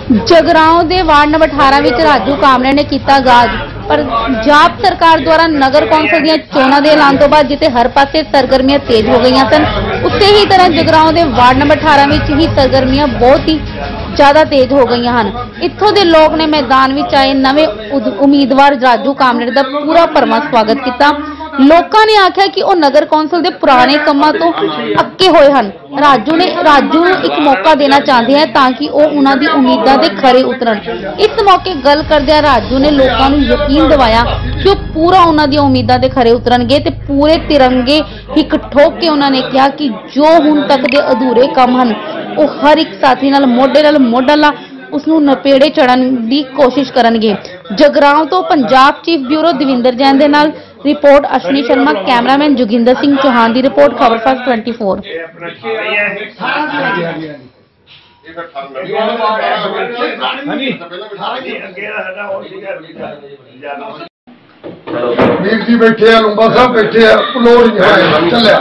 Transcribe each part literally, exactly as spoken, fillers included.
जगराओं के ward number अठारह विच राजू कामरे ने किया गाज। पंजाब सरकार द्वारा नगर कौंसल दी चोणां दे ऐलान तो बाद जिथे हर पासे सरगर्मियां तेज हो गई सन, उसे ही तरह जगराओं के वार्ड नंबर अठारह विच ही सरगर्मियां बहुत ही ज्यादा तेज हो गई हैं। इत्थों के लोग ने मैदान में आए नवे उम्मीदवार राजू कामरे का पूरा भरवां स्वागत किया। लोगों ने आख्या कि वह नगर कौंसल के पुराने कामों तो अक्के हुए हैं। राजू ने राजू को एक मौका देना चाहते हैं ताकि वह उन्होंने उम्मीदों के खरे उतरन। इस मौके गल करदे राजू ने लोगों को यकीन दिवाया कि वह पूरा उन्होंने उम्मीदों के खरे उतरनगे ते पूरे तिरंगे हिक ठोक के उन्होंने कहा कि जो हुण तक के अधूरे काम हैं वह हर एक साथी नाल मोढे नाल मोढा ला उसनू नपेड़े चढ़न की कोशिश करनगे। जगराओं तो पंजाब चीफ ब्यूरो दविंदर जैन दे नाल रिपोर्ट अश्विनी शर्मा, कैमरामैन जोगिंदर सिंह चौहान की रिपोर्ट खबर फास्ट ट्वेंटी फोर। वीर जी बैठे हैं, लुंबा साहब बैठे हैं, पलोड़ चलिया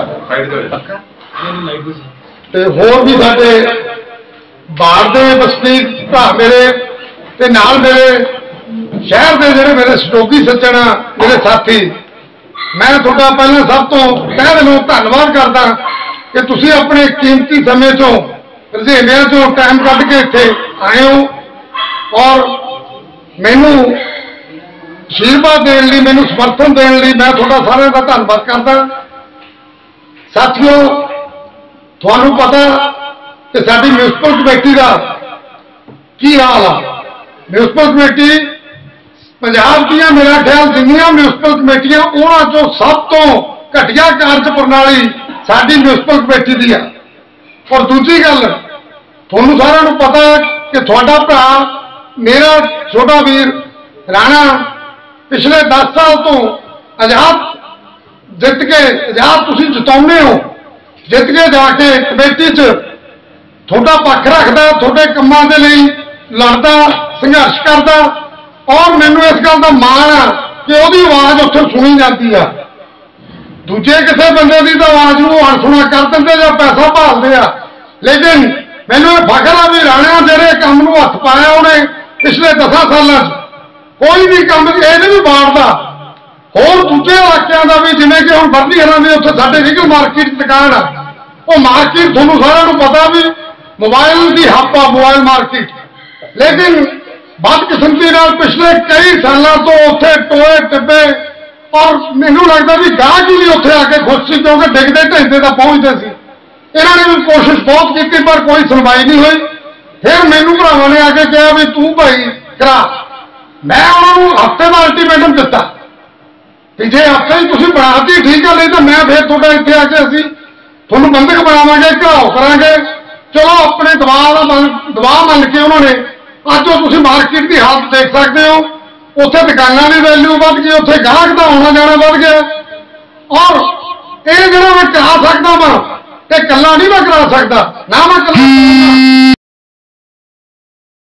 होर भी साडे बाहर दे बसनीक भरा मेरे ते नाल मेरे शहर के जिहड़े मेरे सटोगी सज्जन मेरे साथी, मैं तुहाडा पहले सब तो तहे दिलों धन्नवाद करदा कि तुसीं अपने कीमती समय चों रजेविਆਂ चों टाइम कढ के इत्थे आए हो और मैनूं आशीर्वाद देण लई, मैनूं समर्थन देण लई मैं तुहाडा सारिਆਂ दा धन्नवाद करदा। साथियों, तुहानूं पता कि साडी म्यूनसिपल कमेटी का की हाल आ। म्यूनसिपल कमेटी पंजाब दी मेरा ख्याल जिन्नियां म्यूनसिपल कमेटियां उन्हां चों सब तो घटिया कार्य प्रणाली साडी म्यूनसिपल कमेटी दी आ। और दूजी गल, तुहानूं सारिਆਂ नूं पता कि तुहाडा भरा मेरा छोटा वीर राणा पिछले दस साल तो आजाद जित के आजाद तुसीं जिताउने हो, जित के जाके कमेटी च थोड़ा पक्ष रखता, थोड़े कामों के लिए लड़ता, संघर्ष करता और मैनू इस गल का माण आ कि वही आवाज़ उत्थे सुनी जाती है। दूजे किसी बंदे की तो आवाज़ को अणसुना कर देंगे या पैसा भालते आ, लेकिन मैनू ये फखर आ भी राणा जेड़े काम नूं हथ पाया उन्हें पिछले दस सालों कोई भी काम ये नहीं बाड़ता। होर दूजे इलाकों का भी जिवें कि हुण बरनी हरां दी उत्थे साडे रीगल मार्केट दुकान आ, वो मार्केट तुहानूं सारिਆਂ नूं पता भी मोबाइल की हब आ, मोबाइल मार्केट, लेकिन बदकिस्मती पिछले कई सालों तो उत्थे टोए टिब्बे और मैनू लगता भी गाहक ही नहीं उत्थे आके खुश सी क्योंकि डिगते ढहिंदे तक पहुंचते सी। इन्होंने भी कोशिश बहुत की पर कोई सुनवाई नहीं हुई। फिर मैनू भरावां ने आके कहा भी तू भाई करा, मैं उन्होंने हफ्ते का अल्टीमेटम दिता कि जे हफ्ते ही तुसीं बनाती ठीक है, नहीं तो मैं फिर तुहाडा इत्थे आके असीं तुहानूं बंधक बनावांगे, घराओ करांगे। चलो अपने दबाव दबाव मन के उन्होंने अज तुम मार्केट की हालत देख सकते हो, उत्थे दुकानों की वैल्यू बढ़ गई, उत्थे गाहक का आना जाना बढ़ गया। और ये जो मैं करा सकता वा, कला नहीं मैं करा सकता ना मैं कला